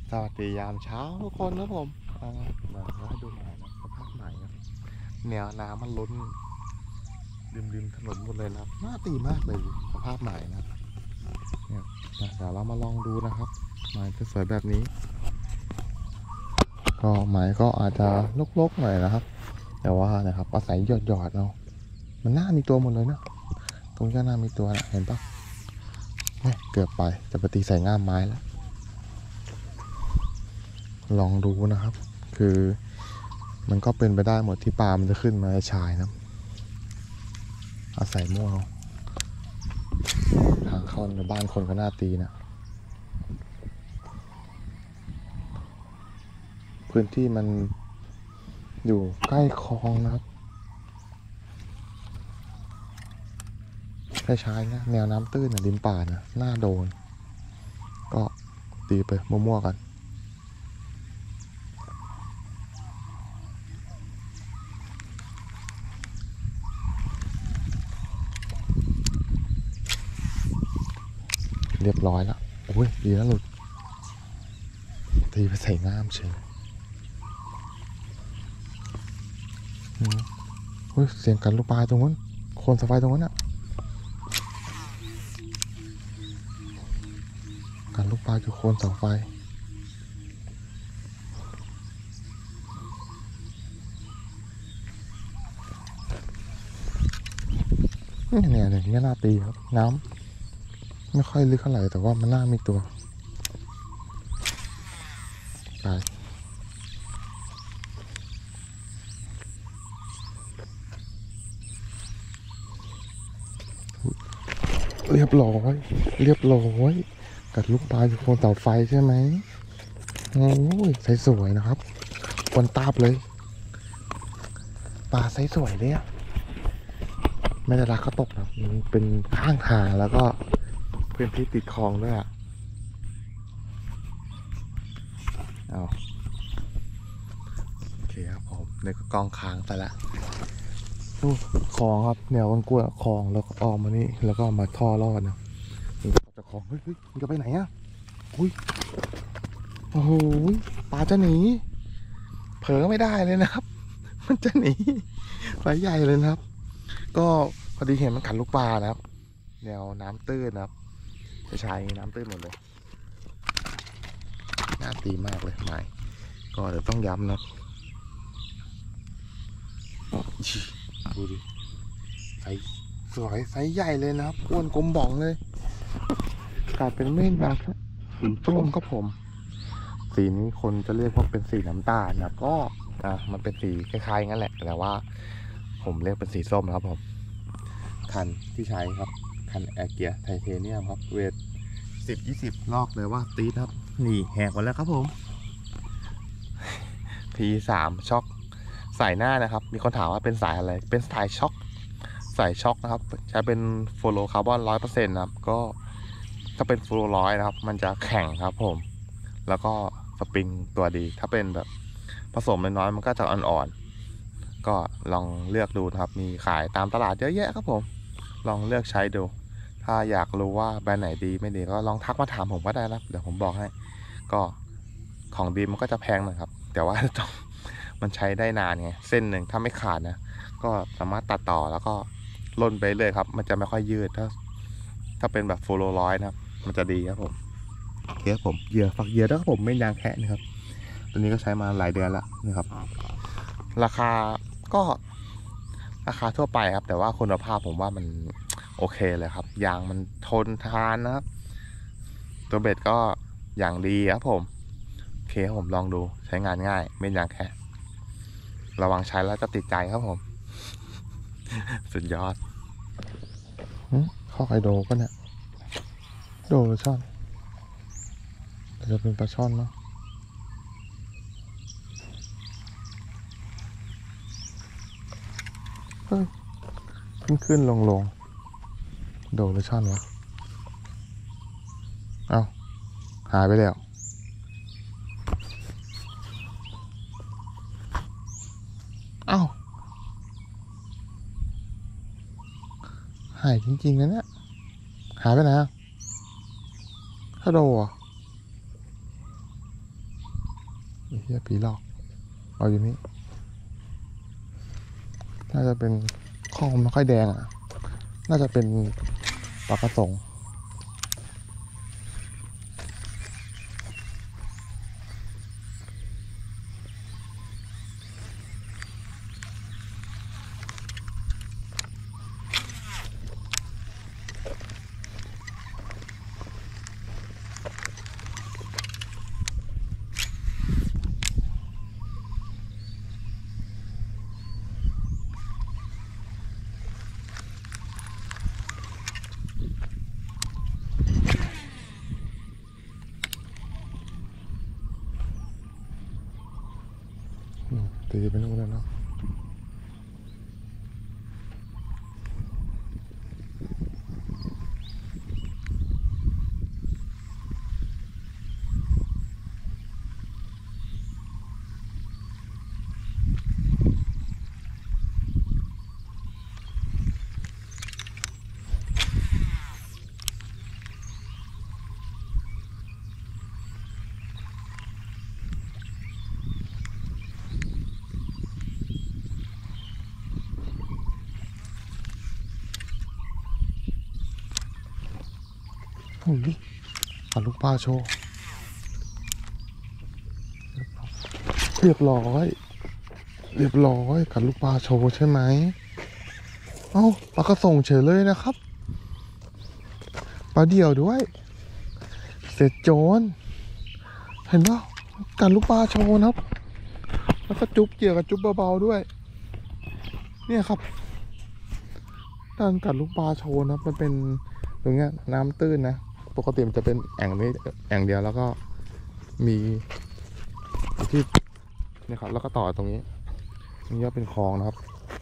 สวัสดียามเช้าทุกคนนะผมมาให้ดูหน่อยนะสภาพใหม่นะแนวน้ำมันล้นริมถนนหมดเลยนะครับน่าตีมากเลยสภาพใหม่นะเนี่ยเดี๋ยวเรามาลองดูนะครับไม้สวยๆแบบนี้ก็ไม้ก็อาจจะลกๆหน่อยนะครับแต่ว่านะครับอาศัยหยอดๆเอามันน่ามีตัวหมดเลยนะตรงนี้น่ามีตัวนะเห็นปะเนี่ยเกือบไปจะไปตีใส่ง่ามไม้แล้วลองดูนะครับคือมันก็เป็นไปได้หมดที่ปลามันจะขึ้นมาชายนะอาศัยมั่วทางเข้าในบ้านคนก็น่าตีนะพื้นที่มันอยู่ใกล้คลองนะครับใช้นะแนวน้ำตื้นนะริมป่านะน่าโดนก็ตีไปมั่วๆกันเรียบร้อยแล้วโอ้ยดีนะหลุดตีไปใส่ง่ามเฉยเฮ้ยเสียงกันลูกปลาตรงนู้นโคนสะไฟตรงนั้นอ่ะกันลูกปลาอยู่โคนเสาไฟเนี่ยอย่างนี้น่าตีครับน้ำไม่ค่อยลึกเท่าไหร่แต่ว่ามันน่ามีตัวตายเรียบร้อยกัดลูกปลาอยู่โคนเสาไฟใช่ไหมโอ้ยใสสวยนะครับคนตาบเลยปลาใสสวยเลยอะไม่ได้รักก็ตกนะมันเป็นข้างทางแล้วก็พื้นที่ติดคลองด้วยอะเอาโอเคครับผมในกองค้างไปละดูคลองครับแนวกล้วยคลองแล้วก็ออมมานี่แล้วก็มาท่อรอดนะมันจะคลองเฮ้ยมันจะไปไหนอะอุ้ยโอ้โหปลาจะหนีเผลอไม่ได้เลยนะครับมันจะหนีปลาใหญ่เลยนะครับก็พอดีเห็นมันกัดลูกปลานะครับแนวน้ำตื้นนะครับจะใช้น้ำตื้นหมดเลยน่าตีมากเลยไม้ก็เดี๋ยวต้องย้ำนะดูดิไซส์สวยไซส์ใหญ่เลยนะครับอ้วนกลมบ่องเลยกลายเป็นเม่นบางสีส้มก็ผมสีนี้คนจะเรียกว่าเป็นสีน้ำตาลนะก็มันเป็นสีคล้ายๆงั้นแหละแต่ว่าผมเรียกเป็นสีส้มนะครับผมคันที่ใช้ครับคันแอร์เกียร์ไทเทเนียมครับเวท10-20ลอกเลยว่าตีครับนี่แหกหมดแล้วครับผม P3 ช็อคสายหน้านะครับมีคนถามว่าเป็นสายอะไรเป็นสายช็อคสายช็อคนะครับใช้เป็นโฟโลคาร์บอน100%นะครับก็ถ้าเป็นโฟโล100นะครับมันจะแข็งครับผมแล้วก็สปริงตัวดีถ้าเป็นแบบผสมน้อยๆมันก็จะอ่อนๆก็ลองเลือกดูนะครับมีขายตามตลาดเยอะแยะครับผมลองเลือกใช้ดูถ้าอยากรู้ว่าแบรนด์ไหนดีไม่ดีก็ลองทักมาถามผมก็ได้นะเดี๋ยวผมบอกให้ก็ของดีมันก็จะแพงหน่อยครับแต่ว่าต้องมันใช้ได้นานไงเส้นหนึ่งถ้าไม่ขาดนะก็สามารถตัดต่อแล้วก็ล่นไปเลยครับมันจะไม่ค่อยยืดถ้าเป็นแบบโฟโลร้อยนะครับมันจะดีครับผมโอเคครับผมเหยื่อฝักเหยื่อแล้วครับผมเม่นยางแคะนะครับตัวนี้ก็ใช้มาหลายเดือนแล้วนะครับราคาก็ราคาทั่วไปครับแต่ว่าคุณภาพผมว่ามันโอเคเลยครับยางมันทนทานนะครับตัวเบ็ดก็อย่างดีครับผมโอเคครับผมลองดูใช้งานง่ายเม่นยางแคะระวังใช้แล้วจะติดใจครับผมสุดยอดข้อไคโดก็เนี่ยโดหรือช่อนจะเป็นปลาช่อนเนาะเฮ้ยขึ้นลงโดหรือช่อนวะเอ้าหายไปแล้วเอ้าหายจริงๆนะเนี่ยหายไปไหนอะถ้าโดอ่ะเฮียผีหลอกเอาอยู่นี่น่าจะเป็นข้อไม่ค่อยแดงอ่ะน่าจะเป็นปลากระสงตีไปนู่นแล้วเนาะโอ้ยขันลูกปลาโชว์เรียบร้อยขันลูกปลาโชว์ใช่ไหมเอ้าปลากระส่งเฉยเลยนะครับปลาเดี่ยวด้วยเสร็จโจรเห็นป่ะกันลูกปลาโชว์นะครับแล้วก็จุ๊บเหยื่อกับจุ๊บเบาๆด้วยเนี่ยครับการกัดลูกปลาโชว์นะมันเป็นตรงเนี้ยน้ำตื้นนะปกติมันจะเป็นแอ่งนี้แอ่งเดียวแล้วก็มีที่นี่ครับแล้วก็ต่อตรงนี้นี่ก็เป็นคลองนะครับ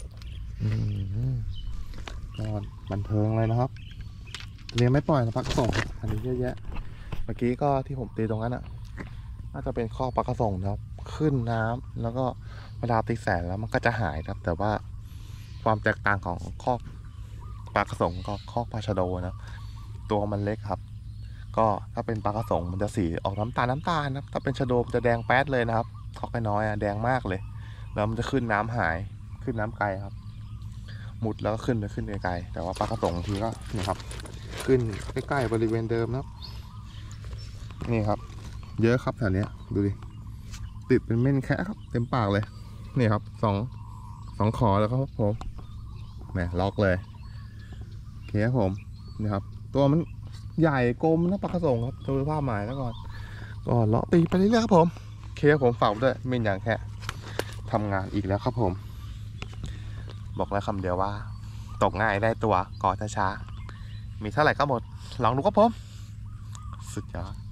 นอนบันเทิงเลยนะครับเลี้ยงไม่ปล่อยนะปลากระส่งอันนี้เยอะแยะเมื่อกี้ก็ที่ผมตีตรงนั้นอ่ะน่าจะเป็นข้อปลากระส่งนะครับขึ้นน้ำแล้วก็เวลาตีแสงแล้วมันก็จะหายครับแต่ว่าความแตกต่างของข้อปลากระสงกับข้อปลาชะโดนะตัวมันเล็กครับก็ถ้าเป็นปลากระสงมันจะสีออกน้ำตาลนะครับถ้าเป็นชะโดมันจะแดงแป๊ดเลยนะครับข้อน้อยแดงมากเลยแล้วมันจะขึ้นน้ำหายขึ้นน้ำไกลครับมุดแล้วก็ขึ้นไกลแต่ว่าปลากระสงทีก็นี่ครับขึ้นใกล้ๆบริเวณเดิมนะครับนี่ครับเยอะครับแถวนี้ดูดิติดเป็นเม่นแค่ครับเต็มปากเลยนี่ครับสองขอแล้วครับผมแหมล็อกเลยโอเคครับผมนี่ครับตัวมันใหญ่กลมนะปลากระสงครับดูภาพหมายแล้วก่อนก็เลาะตีไปเรื่อยๆครับผมโอเคครับผมฝากด้วยไม่อย่างแค่ทำงานอีกแล้วครับผมบอกแล้วคำเดียวว่าตกง่ายได้ตัวก่อช้าๆมีเท่าไหร่ก็หมดลองดูครับผมสุดยอด